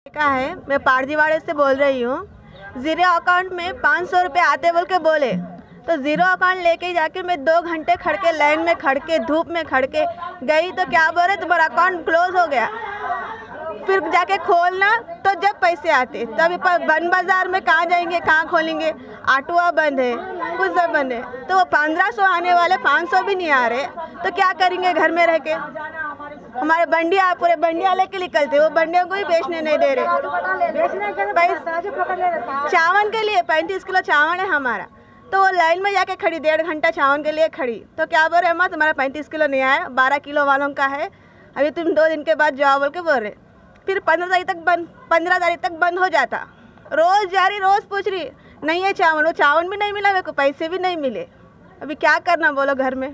का है, मैं पारदीवाड़े से बोल रही हूँ। ज़ीरो अकाउंट में 500 रुपये आते बोल के बोले, तो ज़ीरो अकाउंट लेके जाके मैं 2 घंटे खड़ के लाइन में खड़ के धूप में खड़ के गई, तो क्या बोल रहे तुम्हारा अकाउंट क्लोज हो गया। फिर जाके खोलना तो जब पैसे आते, तब बन बाज़ार में कहाँ जाएंगे, कहाँ खोलेंगे, ऑटोआ बंद है, कुछ सब बंद है। तो वो 1500 आने वाले 500 भी नहीं आ रहे, तो क्या करेंगे घर में रह के। हमारे बंडिया पूरे बंडिया लेके निकलते, वो बंडियों को ही बेचने नहीं दे रहे। चावल के लिए 35 किलो चावल है हमारा, तो वो लाइन में जाके खड़ी 1.5 घंटा चावल के लिए खड़ी, तो क्या बोल रहे अम्मा तुम्हारा 35 किलो नहीं आया, 12 किलो वालों का है, अभी तुम 2 दिन के बाद जाओ बोल के बोल रहे। फिर 15 तारीख तक बंद हो जाता। रोज़ जा रही, रोज़ पूछ रही नहीं है चावल, वो चावल भी नहीं मिला मेरे को, पैसे भी नहीं मिले। अभी क्या करना बोलो घर में।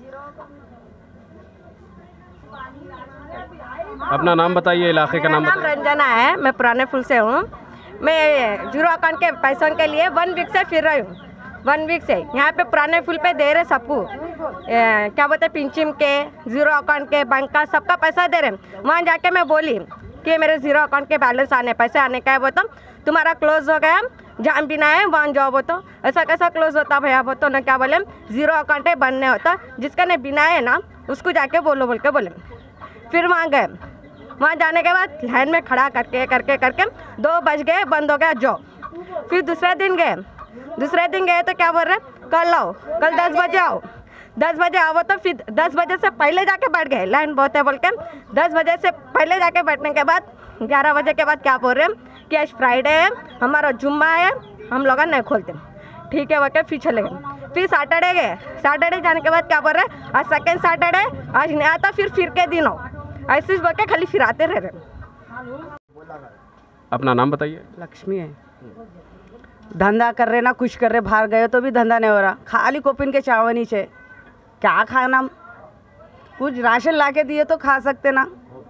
अपना नाम बताइए, इलाके का नाम बताइए। रंजना है, मैं पुराने फूल से हूँ। मैं जीरो अकाउंट के पैसों के लिए 1 वीक से फिर रही हूँ। 1 वीक से यहाँ पे पुराने फूल पे दे रहे सबको, क्या बोलते हैं, पिंचिम के, जीरो अकाउंट के, बैंक का, सबका पैसा दे रहे। वहाँ जाके मैं बोली कि मेरे जीरो अकाउंट के बैलेंस आने, पैसे आने का है, वो तो तुम्हारा क्लोज हो गया, जहाँ बिना है वहाँ जाओ। वो तो ऐसा कैसा क्लोज होता भैया, वो तो ना क्या बोले जीरो अकाउंट है बनने होता, जिसका ने बिना है ना उसको जाके बोलो बोल के बोले। फिर वहाँ गए, वहाँ जाने के बाद लाइन में खड़ा करके 2 बज गए, बंद हो गया जो। फिर दूसरे दिन गए तो क्या बोल रहे कल आओ, कल 10 बजे आओ। 10 बजे आओ तो फिर 10 बजे से पहले जाके बैठ गए, लाइन बहुत है बोल के 10 बजे से पहले जाके बैठने के बाद 11 बजे के बाद क्या बोल रहे हैं कि आज फ्राइडे है, हमारा जुम्मा है, हम लोग नहीं खोलते। ठीक है बोल के फिर चले गए। फिर सैटरडे गए, सैटरडे जाने के बाद क्या बोल रहे आज सेकेंड सैटरडे, आज नहीं आता, फिर के दिन हो, ऐसे बोल के खाली फिर आते रह रहे। अपना नाम बताइए। लक्ष्मी है, धंधा कर रहे ना, कुछ कर रहे, बाहर गए तो भी धंधा नहीं हो रहा, खाली कोपिन के चावल ही छे, क्या खाना। कुछ राशन लाके दिए तो खा सकते ना,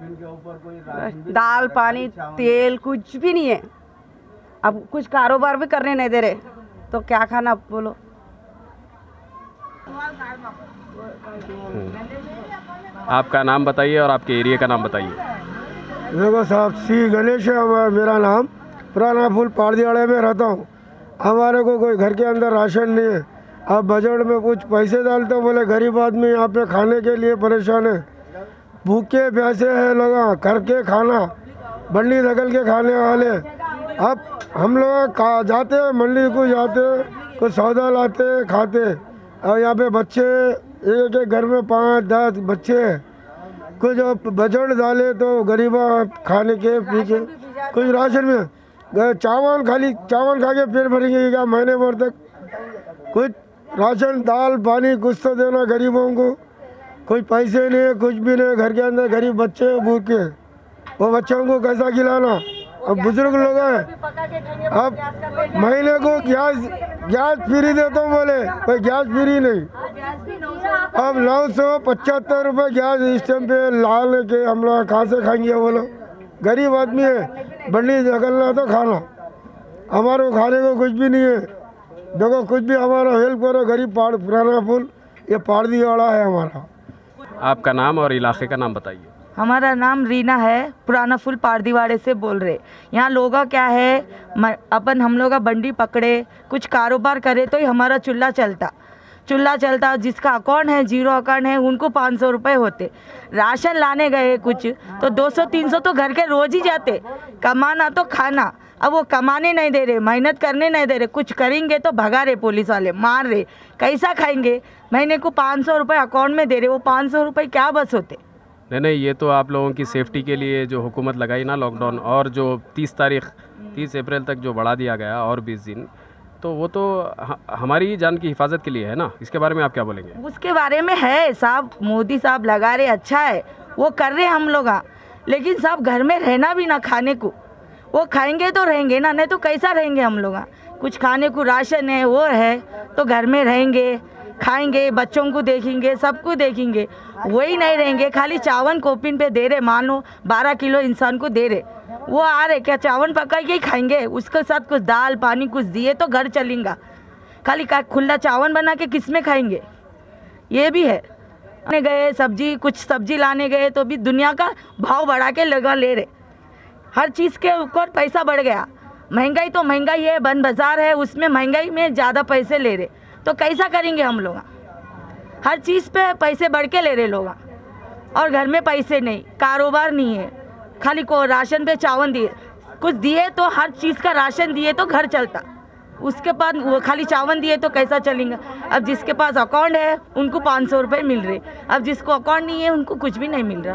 दाल पानी तेल कुछ भी नहीं है। अब कुछ कारोबार भी करने नहीं दे रहे, तो क्या खाना बोलो। आपका नाम बताइए और आपके एरिया का नाम बताइए। देखो साहब, सी गणेश है मेरा नाम, पुराना फूल पारदीवाड़े में रहता हूँ। हमारे को कोई घर के अंदर राशन नहीं है। अब बजट में कुछ पैसे डालते बोले गरीब आदमी यहाँ पे खाने के लिए परेशान है, भूखे प्यासे हैं लोग, करके खाना बंडी धकल के खाने वाले। अब हम लोग जाते मंडी को जाते, कुछ सौदा लाते खाते। और यहाँ पे बच्चे एक घर में 5-10 बच्चे, कुछ बजट डाले तो गरीबा खाने के पीछे कुछ राशन में चावल, खाली चावल खा के पेट भरेंगे क्या महीने भर तक। कुछ राशन दाल पानी कुछ तो देना गरीबों को, कुछ पैसे नहीं, कुछ भी नहीं। घर के अंदर गरीब बच्चे भूखे, वो बच्चों को कैसा खिलाना। अब बुजुर्ग लोग हैं, अब महीने को गैस फ्री देता हूँ बोले, कोई गैस फ्री नहीं। अब 975 रुपये गैस इस टाइम पे लाने के हम लोग कहाँ से खाएंगे बोलो। गरीब आदमी है, बंडी निकलना तो खाना, हमारे को खाने को कुछ भी नहीं है। देखो कुछ भी हमारा हेल्प करो, गरीब पुराना फूल ये पारदीवाड़ा है हमारा। आपका नाम और इलाके का नाम बताइए। हमारा नाम रीना है, पुराना फूल पारदीवाड़े से बोल रहे। यहाँ लोग क्या है, अपन हम लोग बंडी पकड़े, कुछ कारोबार करे तो ही हमारा चूल्हा चलता। जिसका अकाउंट है, जीरो अकाउंट है, उनको 500 रुपये होते। राशन लाने गए कुछ तो 200-300 तो घर के रोज ही जाते, कमाना तो खाना। अब वो कमाने नहीं दे रहे, मेहनत करने नहीं दे रहे, कुछ करेंगे तो भगा रहे पुलिस वाले, मार रहे, कैसा खाएंगे। महीने को 500 रुपये अकाउंट में दे रहे, वो 500 रुपये क्या बस होते। नहीं, ये तो आप लोगों की सेफ्टी के लिए जो हुकूमत लगाई ना लॉकडाउन, और जो 30 अप्रैल तक जो बढ़ा दिया गया और 20 दिन, तो वो तो हमारी जान की हिफाजत के लिए है ना। इसके बारे में आप क्या बोलेंगे? उसके बारे में है साहब, मोदी साहब लगा रहे, अच्छा है वो कर रहे हम लोग, लेकिन साहब घर में रहना भी ना, खाने को वो खाएंगे तो रहेंगे ना, नहीं तो कैसा रहेंगे हम लोग। कुछ खाने को राशन है वो है तो घर में रहेंगे, खाएंगे, बच्चों को देखेंगे, सबको देखेंगे। वही नहीं रहेंगे, खाली चावल कोपिन पे दे रहे, मान लो 12 किलो इंसान को दे रहे, वो आ रहे क्या चावल पका के ही खाएंगे, उसके साथ कुछ दाल पानी कुछ दिए तो घर चलेगा। खाली खुला चावल बना के किस में खाएंगे, ये भी है। गए कुछ सब्जी लाने गए तो भी दुनिया का भाव बढ़ा के ले रहे। हर चीज़ के ऊपर पैसा बढ़ गया। महंगाई तो महंगाई है, बंद बाज़ार है, उसमें महंगाई में ज़्यादा पैसे ले रहे, तो कैसा करेंगे हम लोग? हर चीज़ पे पैसे बढ़ के ले रहे लोग, और घर में पैसे नहीं, कारोबार नहीं है, खाली को राशन पे चावल दिए, कुछ दिए तो हर चीज़ का राशन दिए तो घर चलता, उसके बाद वो खाली चावल दिए तो कैसा चलेंगे? अब जिसके पास अकाउंट है उनको 500 रुपये मिल रहे, अब जिसको अकाउंट नहीं है उनको कुछ भी नहीं मिल रहा।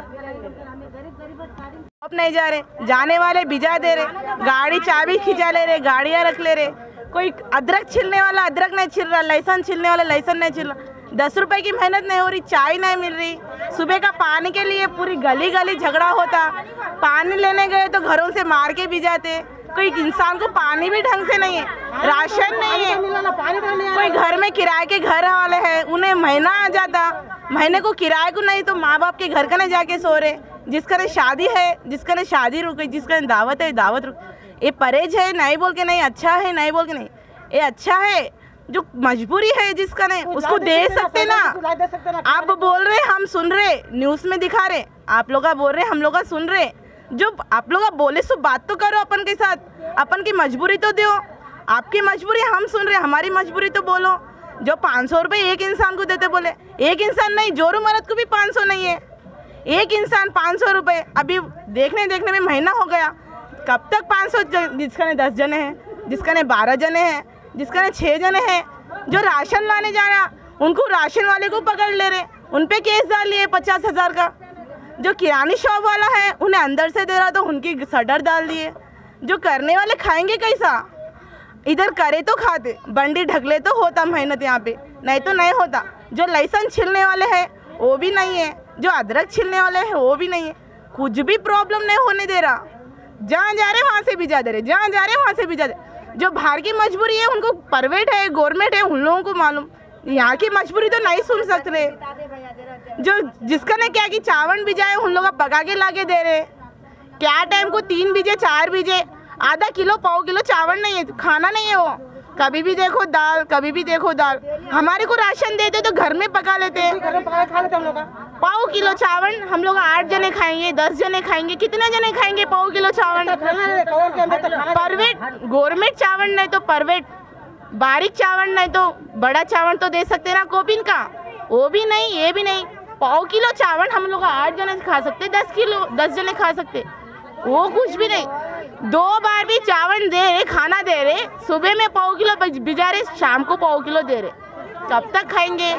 अब नहीं जा रहे, जाने वाले भिजा दे रहे, गाड़ी चाबी खिंचा ले रहे, गाड़ियाँ रख ले रहे, कोई अदरक छिलने वाला अदरक नहीं छिल रहा, लहसुन छिलने वाला लहसुन नहीं छिल रहा। 10 रुपए की मेहनत नहीं हो रही, चाय नहीं मिल रही, सुबह का पानी के लिए पूरी गली गली झगड़ा होता, पानी लेने गए तो घरों से मार के भी जाते, कोई इंसान को पानी भी ढंग से नहीं है, राशन नहीं है, कोई घर में किराए के घर वाले हैं उन्हें महीना आ जाता, महीने को किराए को नहीं तो माँ बाप के घर का नहीं जाके सो रहे, जिसका ने शादी है, जिसका ने शादी रुक गई, जिसका ने दावत है दावत रुक, ये परहेज है नहीं बोल के नहीं, अच्छा है नहीं बोल के नहीं, ये अच्छा है, जो मजबूरी है जिसका नहीं उसको दे सकते ना। आप बोल रहे हम सुन रहे, न्यूज़ में दिखा रहे, आप लोग बोल रहे हम लोग सुन रहे, जो आप लोग बोले सो बात तो करो अपन के साथ, अपन की मजबूरी तो दो, आपकी मजबूरी हम सुन रहे, हमारी मजबूरी तो बोलो। जो 500 रुपये एक इंसान को देते बोले, एक इंसान नहीं, जोरू मरद को भी 500 नहीं है, एक इंसान 500 रुपये, अभी देखने देखने में महीना हो गया, कब तक 500? जिसका ने 10 जने हैं, जिसका ने 12 जने हैं, जिसका ने 6 जने हैं, जो राशन लाने जाना उनको राशन वाले को पकड़ ले रहे, उन पे केस डाल लिए 50,000 का, जो किरानी शॉप वाला है उन्हें अंदर से दे रहा तो उनकी सटर डाल दिए, जो करने वाले खाएंगे कैसा? इधर करे तो खाते, बंडी ढकले तो होता मेहनत यहाँ पे, नहीं तो नहीं होता। जो लहसुन छिलने वाले हैं वो भी नहीं है, जो अदरक छिलने वाले हैं वो भी नहीं है, कुछ भी प्रॉब्लम नहीं होने दे रहा, जहाँ जा रहे वहाँ से भिजा दे रहे, जहाँ जा रहे वहाँ से भिजा दे। जो बाहर की मजबूरी है उनको प्राइवेट है गवर्नमेंट है उन लोगों को मालूम, यहाँ की मजबूरी तो नहीं सुन सकते। जो जिसका ने क्या कि चावल भिजाए उन लोग पका के ला के दे रहे, क्या टाइम को 3 बीजे 4 बीजे, आधा किलो पाव किलो चावल नहीं है, खाना नहीं है वो, कभी भी देखो दाल, कभी भी देखो दाल। हमारे को राशन देते तो घर में पका लेते हैं, पाव किलो चावल हम लोग 8 जने खाएंगे, 10 जने खाएंगे, कितने जने खाएंगे पाव किलो चावल? प्राइवेट गवर्नमेंट चावल नहीं तो प्राइवेट बारीक चावल नहीं तो बड़ा चावल तो दे सकते ना कोपिन का, वो भी नहीं ये भी नहीं। पाव किलो चावल हम लोग 8 जने खा सकते, 10 जने खा सकते, वो कुछ भी नहीं। 2 बार भी चावल दे रहे, खाना दे रहे, सुबह में पाव किलो भिजा रहे, शाम को पाव किलो दे रहे, कब तक खाएंगे?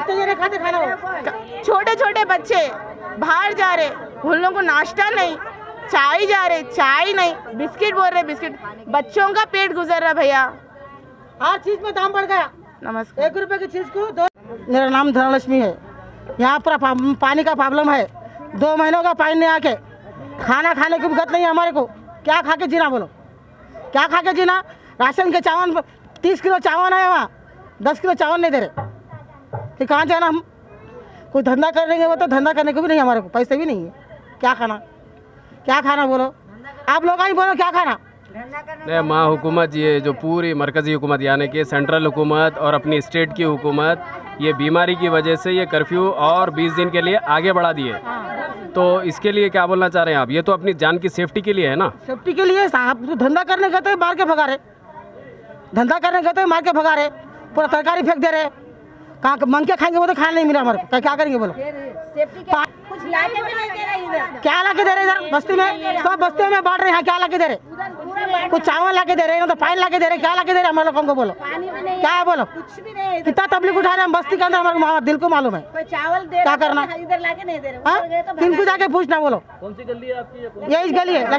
छोटे छोटे बच्चे बाहर जा रहे, उन लोगों को नाश्ता नहीं, चाय जा रहे चाय नहीं, बिस्किट बोल रहे बिस्किट, बच्चों का पेट गुजर रहा भैया, हर चीज में दाम बढ़ गया। नमस्कार। 1 रुपए की चीज को 2। मेरा नाम धनलक्ष्मी है, यहाँ पर पानी का प्रॉब्लम है, 2 महीनों का पानी नहीं आके, खाना खाने की गत नहीं है हमारे को, क्या खा के जीना बोलो, क्या खा के जीना? राशन के चावल 30 किलो चावल है वहाँ, 10 किलो चावल नहीं दे रहे, फिर कहाँ जाना हम? कोई धंधा करेंगे वो तो धंधा करने को भी नहीं, हमारे को पैसे भी नहीं है, क्या खाना बोलो? आप लोग ही बोलो क्या खाना? नहीं माँ हुकूमत, ये जो पूरी मरकज़ी हुकूमत यानी कि सेंट्रल हुकूमत और अपनी स्टेट की हुकूमत, ये बीमारी की वजह से ये कर्फ्यू और 20 दिन के लिए आगे बढ़ा दिए, तो इसके लिए क्या बोलना चाह रहे हैं आप? ये तो अपनी जान की सेफ्टी के लिए है ना? सेफ्टी के लिए साहब, तो धंधा करने गए थे मार के भगा रहे, धंधा करने गए थे मार के भगा रहे, पूरा तरकारी फेंक दे रहे, कहाँ मंग के खाएंगे वो तो खाना नहीं मिला हमारे को, क्या करेंगे बोलो? कुछ लाके भी नहीं दे रहे इधर, क्या ला के दे रहे इधर बस्ती में? सब बस्तियों में बांट रहे हैं, क्या ला के दे रहे? कुछ चावल ला के दे रहे हैं, तो पानी ला के दे रहे, क्या ला के दे रहे हम लोगों को बोलो? क्या है बोलो? कुछ भी नहीं, कितना तबलीग उठा रहे हैं बस्ती के अंदर, हमारे दिल को मालूम है। कोई चावल दे क्या करना? इधर लाके नहीं दे रहे, हाँ, किनको जाके पूछना बोलो? कौन सी गली है आपकी? यही गली है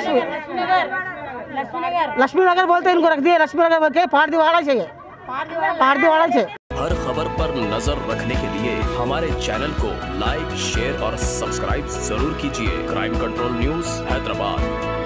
लक्ष्मी नगर बोलते हैं, इनको रख दिए लक्ष्मी नगर बोल के, पहाड़ दीवाड़ा चाहिए, पहाड़ दीवाड़ा से। हर खबर पर नजर रखने के लिए हमारे चैनल को लाइक, शेयर और सब्सक्राइब जरूर कीजिए। Crime control news Hyderabad.